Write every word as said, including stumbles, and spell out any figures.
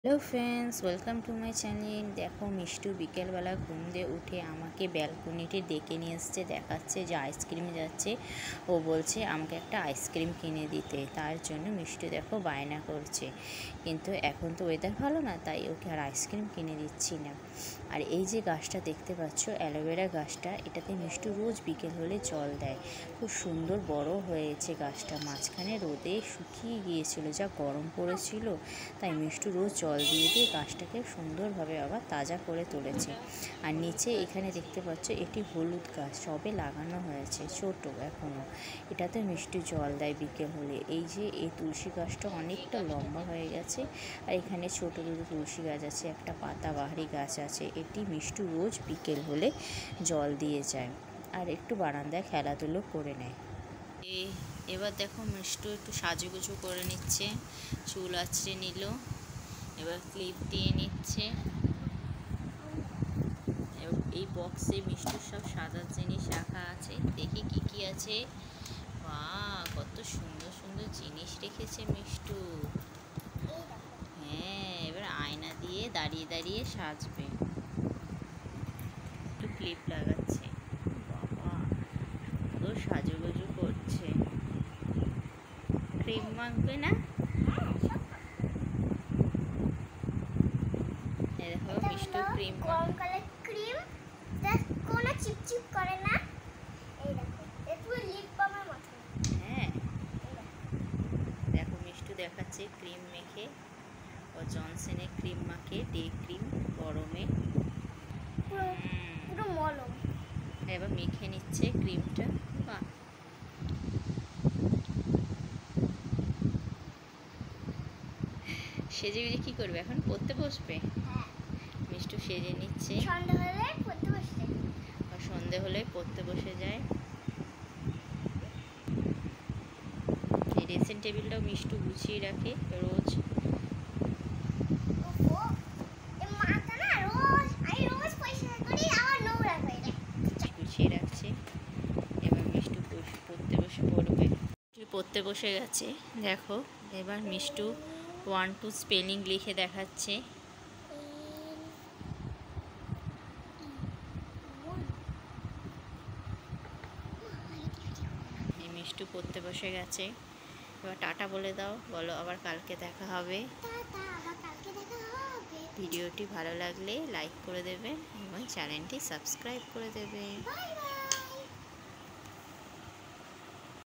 Hello friends, welcome to my channel. দেখো, মিষ্টু বিকেলবেলা ঘুম দিয়ে উঠে আমাকে ব্যালকনিতে ডেকে নিয়ে এসছে, দেখাচ্ছে যে আইসক্রিম যাচ্ছে। ও বলছে আমাকে একটা আইসক্রিম কিনে দিতে, তার জন্য মিষ্টু দেখো বায়না করছে। কিন্তু এখন তো ওয়েদার ভালো না, তাই ওকে আর আইসক্রিম কিনে দিচ্ছি না। আর এই যে গাছটা দেখতে পাচ্ছ, অ্যালোভেরা গাছটা, এটাতে মিষ্টু রোজ বিকেল হলে জল দেয়। খুব সুন্দর বড় হয়েছে গাছটা। মাঝখানে রোদে শুকিয়ে গিয়েছিল, যা গরম পড়েছিল, তাই মিষ্টু রোজ জল দিয়ে দিয়ে গাছটাকে সুন্দরভাবে আবার তাজা করে তুলেছে। আর নিচে এখানে দেখতে পাচ্ছ, এটি হলুদ গাছ, সবে লাগানো হয়েছে, ছোট এখনও। এটাতে মিষ্টু জল দেয় বিকেল হলে। এই যে এই তুলসী গাছটা অনেকটা লম্বা হয়ে গেছে, আর এখানে ছোট দুটো তুলসী গাছ আছে, একটা পাতাবাহারি গাছ আছে। এটি মিষ্টু রোজ বিকেল হলে জল দিয়ে যায়, আর একটু বারান্দায় খেলাধুলো করে নেয়। এবার দেখো, মিষ্টু একটু সাজুগুজু করে নিচ্ছে, চুল আঁচড়ে নিল, এবার ক্লিপ দিয়ে নিচ্ছে। এই বক্সে মিষ্টুর সব সাজার জিনিস রাখা আছে, দেখি কি কি আছে। বাহ, কত সুন্দর সুন্দর জিনিস রেখেছে মিষ্টু। হ্যাঁ, এবার আয়না দিয়ে দাঁড়িয়ে দাঁড়িয়ে সাজবে। একটু ক্লিপ লাগাচ্ছে। বাবা, সুন্দর সাজুগুজু করছে। ক্রিম মাখবে না? দেখো, মিষ্টু ক্রিম মাখবে। ক্রিম কোনো চিপচিপ করে না। এই দেখো, একটু লিপ বামের মতো। হ্যাঁ, দেখো মিষ্টু দেখাচ্ছে ক্রিম মেখে। ও জনসনের ক্রিম মাখে, ডে ক্রিম, গরমে পুরো মলম। এবার মেখে নিচ্ছে ক্রিমটা। বাহ, সেজে গুজে কি করবে এখন? পড়তে বসবে। হ্যাঁ, মিষ্টু সেজে নিচ্ছে। সন্ধ্যা হলে পড়তে বসে, আর সন্ধে হলে পড়তে বসে যায়। এই ড্রেসিং টেবিলটাও মিষ্টু গুছিয়ে রাখে রোজ। গুছিয়ে রাখছে। এবার মিষ্টু পড়তে বসে পড়বে। পড়তে বসে গেছে। দেখো, এবার মিষ্টু ওয়ান টু স্পেলিং লিখে দেখাচ্ছে। এই মিষ্টু পড়তে বসে গেছে। এবার টাটা বলে দাও, বলো আবার কালকে দেখা হবে। ভিডিওটি ভালো লাগলে লাইক করে দেবে এবং চ্যানেলটি সাবস্ক্রাইব করে দেবে।